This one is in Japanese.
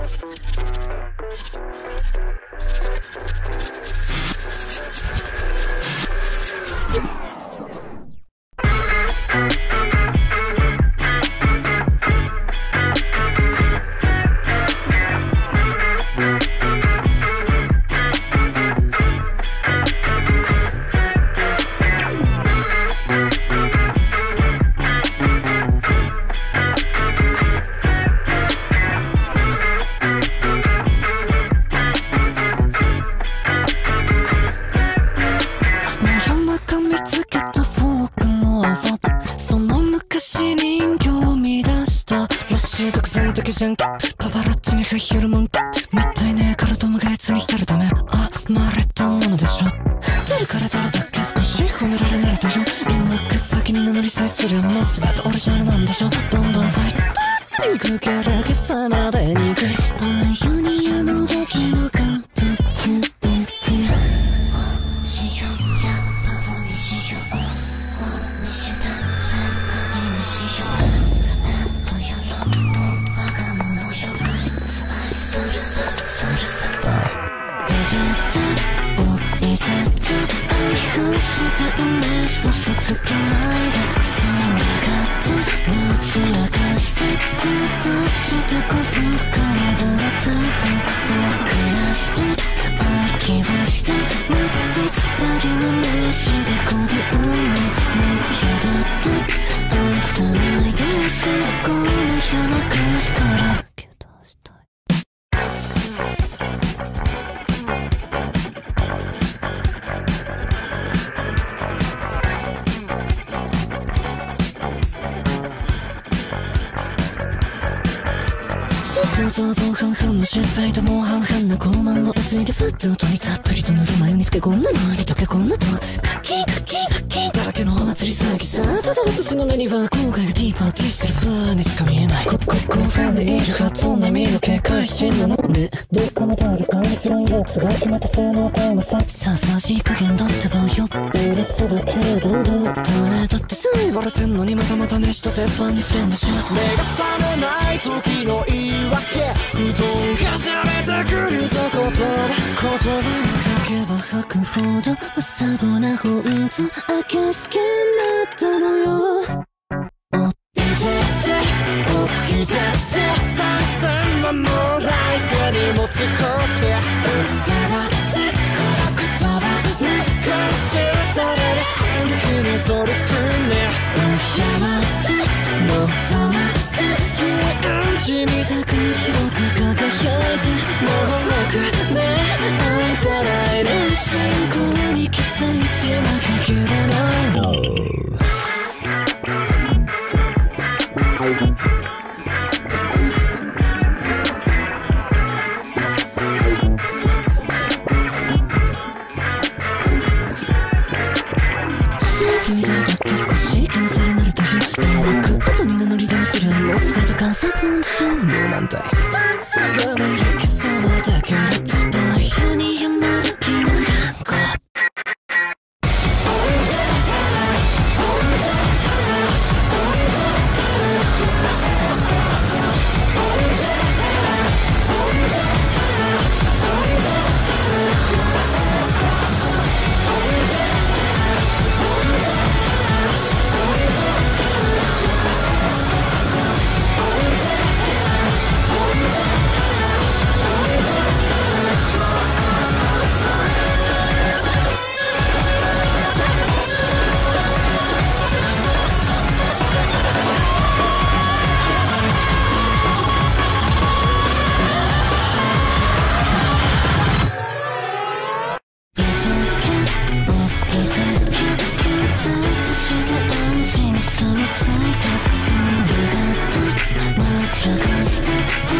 パパラッチに吹きるもんかみたいねからともがいつに浸るためあまれたものでしょ出るから誰だっけ少し褒められ慣れたよ今く先に名乗りさえすりゃもう全てオリジナルなんでしょバンバンザイパーツにくけらけさまでにくいパイオニアの時のカウントしたイメージをせつけないでそれがって持ち流してずっとした幸福からぶれたと僕らして愛希望してまたいつばりの飯でこびうのもう嫌だって愛さないでよしこの夜なくしからけどしたいと防犯犯の失敗ともう半々な傲慢を薄いでフットにたっぷりと塗る眉につけこんなのに溶けこんなとカキカキカキだらけのお祭り騒ぎさただ私の目には後悔がディーパーティーしてる風にしか見えない興奮でいる発音並みの警戒心なのでどっかの通り感じしろいやつが決まった性能タイムさささじ加減だってばよ許せるけれどダメだってさ言われてんのにまたまた熱した鉄板にフレンドしよう目が覚めない時の言い訳布団がじられてくると言葉を吐けば吐くほどサボなほんとあけすけになったのよおいてておいてて3000万も来世に持ち越して歌わってこの言葉に回収される進撃に取り組んでやまってもっともって遊園地みたく広く輝いてもう僕ね愛さないで進行に記載しなきゃいけないの君誰だっけ少し気にされ慣れたよ曰く後に名乗りでもするもう全て贋作なんでしょうもうなんだいがめる今朝まだけどバイオニアもどきのハンコ探して